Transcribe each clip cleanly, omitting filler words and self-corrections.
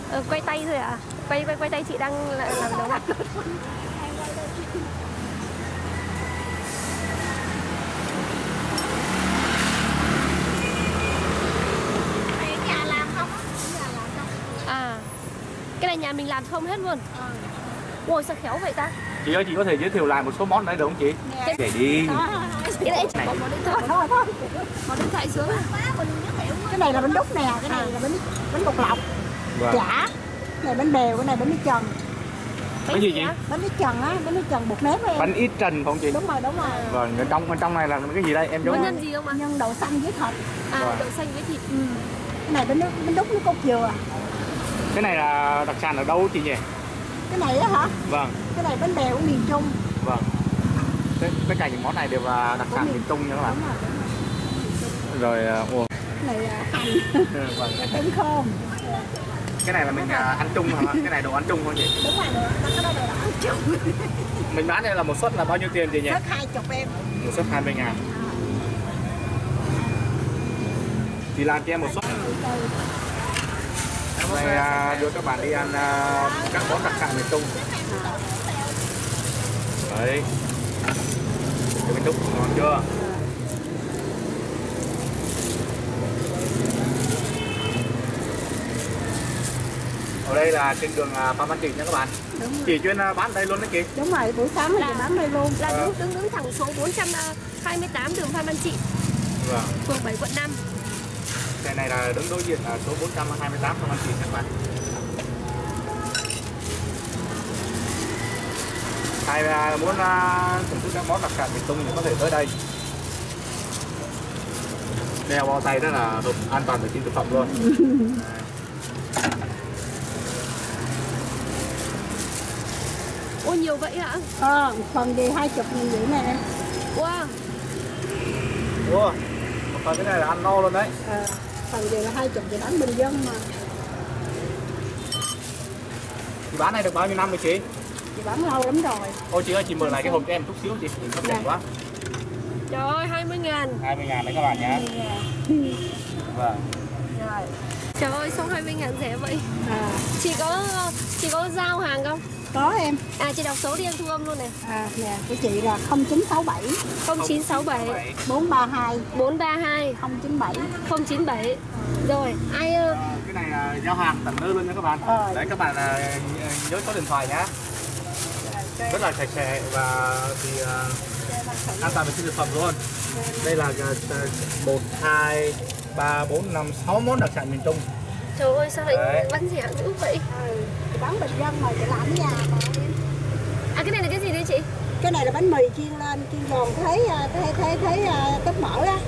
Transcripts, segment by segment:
Quay tay thôi à? Quay tay chị đang làm nấu ăn. À, cái này nhà mình làm không hết luôn. Ôi sao khéo vậy ta? Chị ơi, chị có thể giới thiệu lại một số món đấy được không chị? Để đi. Cái này chỉ có một điện thoại thôi. Một điện thoại xuống. Cái này là bánh đúc nè, cái này là bánh bột lọc, chả, cái này bánh bèo, cái này bánh nước trần. Bánh gì chị? Bánh nước trần á, bánh nước trần bột nếp em. Bánh ít trần không chị? Đúng rồi. Vâng, bên trong này là cái gì đây em? Có nhân gì không ạ? Nhân đậu xanh với thịt. Đậu xanh với thịt. Cái này bánh đúc nước cốt dừa. Cái này là đặc sản ở đâu chị nhỉ? Cái này á hả? Vâng. Cái này bánh bèo của miền Trung. Vâng. Tất cả những món này đều là đặc sản miền Trung nha các bạn. Rồi, Cái này hành. Vâng. Tôm khô. Cái này là mình ăn chung hả? Cái này đồ ăn chung không chị? Đúng rồi, cái đó đồ ăn chung. Mình bán đây là một suất là bao nhiêu tiền chị nhỉ? Suất 20 em. Một suất 20.000. Chị làm cho em một suất. Này đưa các bạn đi ăn các món đặc sản miền Trung. Đấy. Cái bánh đúc ngon chưa? Ở đây là trên đường Phan Văn Trị nha các bạn. Chị chuyên bán đây luôn đấy chị? Đúng rồi, buổi sáng là bán đây luôn. Là đứng thẳng số 428 đường Phan Văn Trị. Vâng. Phường 7 quận 5. Cái này là đứng đối diện là số 428 Phan Văn Trị nha các bạn. Ai muốn thưởng thức các món đặc sản miền Trung thì có thể tới đây. Đeo bao tay rất là hợp an toàn vệ sinh thực phẩm luôn. Ôi nhiều vậy hả? Phần gì 20.000 vậy nè. Wow. Ủa, một phần cái này là ăn no luôn đấy. Phần gì là 20 thì bán bình dân mà. Chị bán này được bao nhiêu năm rồi chị? Chị bán lâu lắm rồi. Ôi chị ơi, chị mở lại cái hộp cho em chút xíu chị, hấp dẫn quá. Trời ơi, 20.000. 20.000 đấy các bạn nhé. Vâng. Rồi. Trời ơi, sao 20.000 rẻ vậy? Chị có giao hàng không? Có em. Chị đọc số đi em thu âm luôn này. Nè, của chị là 0967 0967 432 432 097. 097. Rồi, ai Cái này là giao hàng tận nơi luôn nha các bạn. Đấy các bạn nhớ số điện thoại nhé. Rất là sạch sẽ và thì an toàn vệ sinh thực phẩm luôn. Đây là 1, 2, 3, 4, 5, 6 món đặc sản miền Trung. trời ơi sao lại bán rẻ dữ vậy? Chị bán bình dân mà chị làm ở nhà mà em. Cái này là cái gì đây chị? Cái này là bánh mì chiên lên, chiên giòn thấy tóc mỡ á.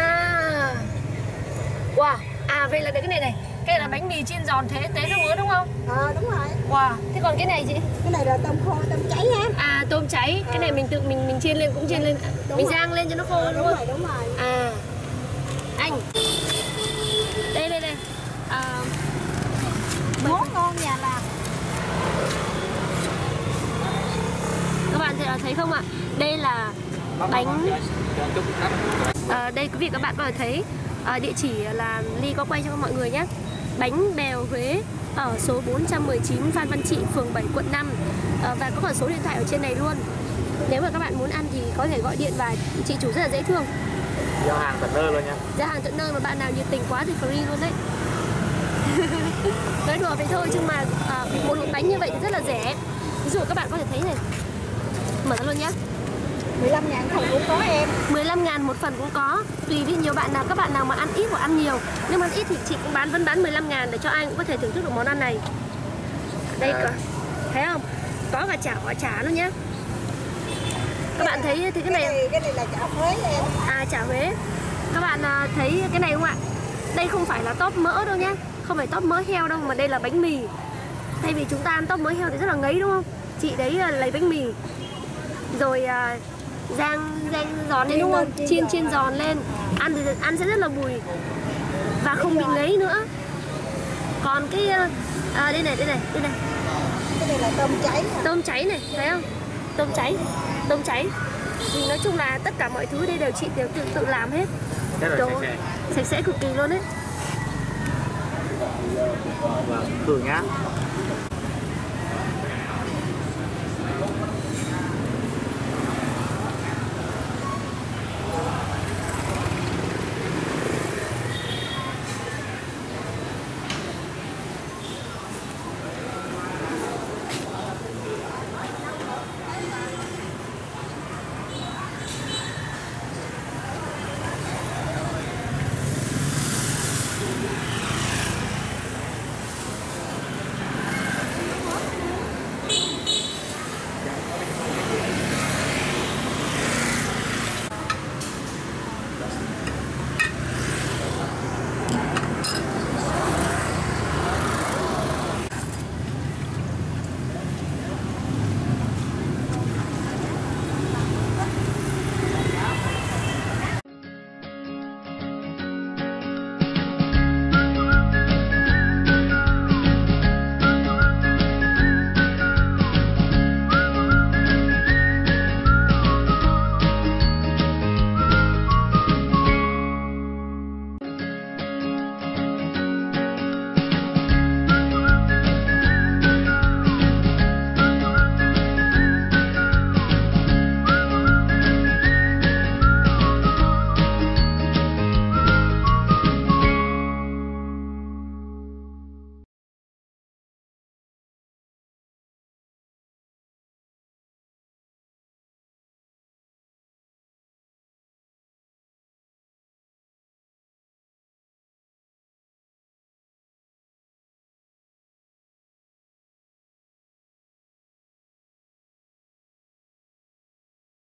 Wow. Vậy là cái này này. Cái này là bánh mì chiên giòn thế tế nước mứa đúng không? Đúng rồi. Wow. Thế còn cái này chị? Cái này là tôm khô, tôm cháy á. Tôm cháy. Cái này mình tự mình chiên lên cũng chiên lên. Mình rang lên cho nó khô đúng không? Đúng rồi. Anh. Đây. Món ngon nhà làm. Các bạn thấy không ạ? Đây là bánh. Đây quý vị các bạn có thể thấy địa chỉ là Ly có quay cho mọi người nhé. Bánh bèo Huế ở số 419 Phan Văn Trị, phường 7 quận 5. Và có cả số điện thoại ở trên này luôn. Nếu mà các bạn muốn ăn thì có thể gọi điện và chị chủ rất là dễ thương. Giao hàng tận nơi luôn nha. Giao hàng tận nơi mà bạn nào nhiệt tình quá thì free luôn đấy. Nói đùa vậy thôi nhưng mà một hộp bánh như vậy thì rất là rẻ. Ví dụ các bạn có thể thấy này. Mở ra luôn nhé. 15.000 phần cũng có em. 15.000 một phần cũng có. Tùy vì nhiều bạn nào, các bạn nào mà ăn ít hoặc ăn nhiều. Nếu mà ăn ít thì chị cũng vẫn bán 15.000 để cho ai cũng có thể thưởng thức được món ăn này. Đây có. Thấy không? Có cả chả luôn nhé. Các bạn thấy thì cái này là chả Huế em. Chả Huế. Các bạn thấy cái này không ạ? Đây không phải là tóp mỡ đâu nhé. Không phải tóp mỡ heo đâu mà đây là bánh mì. Thay vì chúng ta ăn tóp mỡ heo thì rất là ngấy đúng không? Chị đấy lấy bánh mì rồi rang giòn lên đúng không? Chiên giòn lên. Ăn sẽ rất là bùi và không bị ngấy nữa. Còn cái đây này. Cái này là tôm cháy. Tôm cháy này, thấy không? Tôm cháy. Thì nói chung là tất cả mọi thứ đây đều chị đều tự làm hết. Rất là sạch sẽ. Sạch sẽ cực kỳ luôn đấy. Vâng, thử nhá.